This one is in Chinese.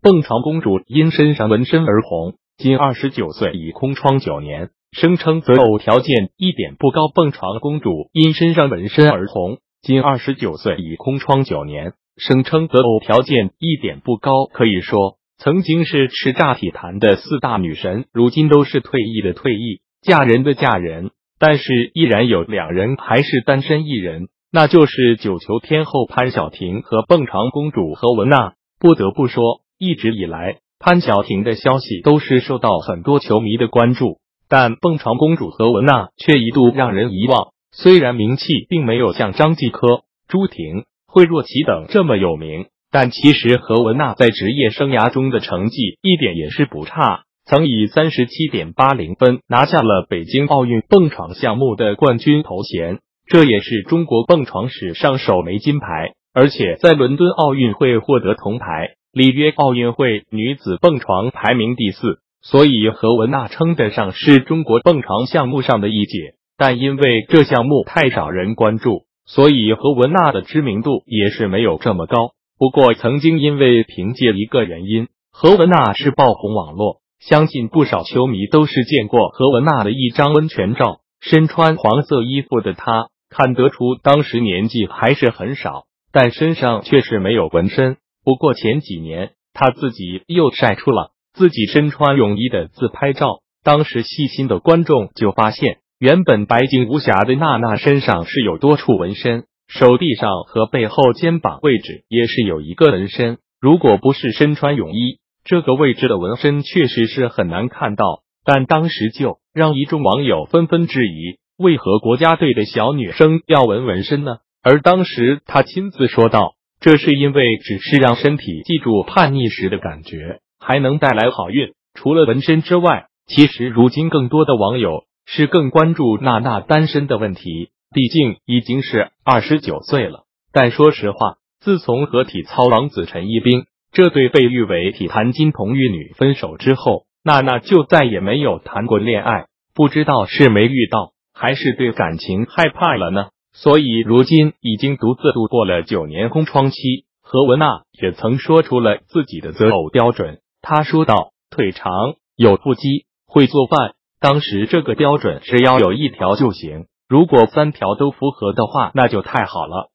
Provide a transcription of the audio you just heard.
蹦床公主因身上纹身而红，今29岁，已空窗9年，声称择偶条件一点不高。蹦床公主因身上纹身而红，今29岁，已空窗9年，声称择偶条件一点不高。可以说，曾经是叱咤体坛的4大女神，如今都是退役的退役，嫁人的嫁人，但是依然有2人还是单身一人，那就是9球天后潘晓婷和蹦床公主何雯娜。不得不说，一直以来，潘晓婷的消息都是受到很多球迷的关注，但蹦床公主何雯娜却一度让人遗忘。虽然名气并没有像张继科、朱婷、惠若琪等这么有名，但其实何雯娜在职业生涯中的成绩一点也是不差，曾以 37.80 分拿下了北京奥运蹦床项目的冠军头衔，这也是中国蹦床史上首枚金牌，而且在伦敦奥运会获得铜牌，里约奥运会女子蹦床排名第4，所以何雯娜称得上是中国蹦床项目上的一姐。但因为这项目太少人关注，所以何雯娜的知名度也是没有这么高。不过曾经因为凭借一个原因，何雯娜是爆红网络，相信不少球迷都是见过何雯娜的一张温泉照，身穿黄色衣服的她，看得出当时年纪还是很少，但身上却是没有纹身。不过前几年她自己又晒出了自己身穿泳衣的自拍照，当时细心的观众就发现，原本白净无瑕的娜娜身上是有多处纹身，手臂上和背后肩膀位置也是有一个纹身，如果不是身穿泳衣，这个位置的纹身确实是很难看到。但当时就让一众网友纷纷质疑，为何国家队的小女生要纹身呢？而当时她亲自说道，这是因为只是让身体记住叛逆时的感觉，还能带来好运。除了纹身之外，其实如今更多的网友是更关注娜娜单身的问题，毕竟已经是29岁了。但说实话，自从和体操王子陈一冰这对被誉为体坛金童玉女分手之后，娜娜就再也没有谈过恋爱，不知道是没遇到，还是对感情害怕了呢？所以如今已经独自度过了9年空窗期，何雯娜也曾说出了自己的择偶标准。她说道，腿长，有腹肌，会做饭，当时这个标准只要有1条就行，如果3条都符合的话，那就太好了。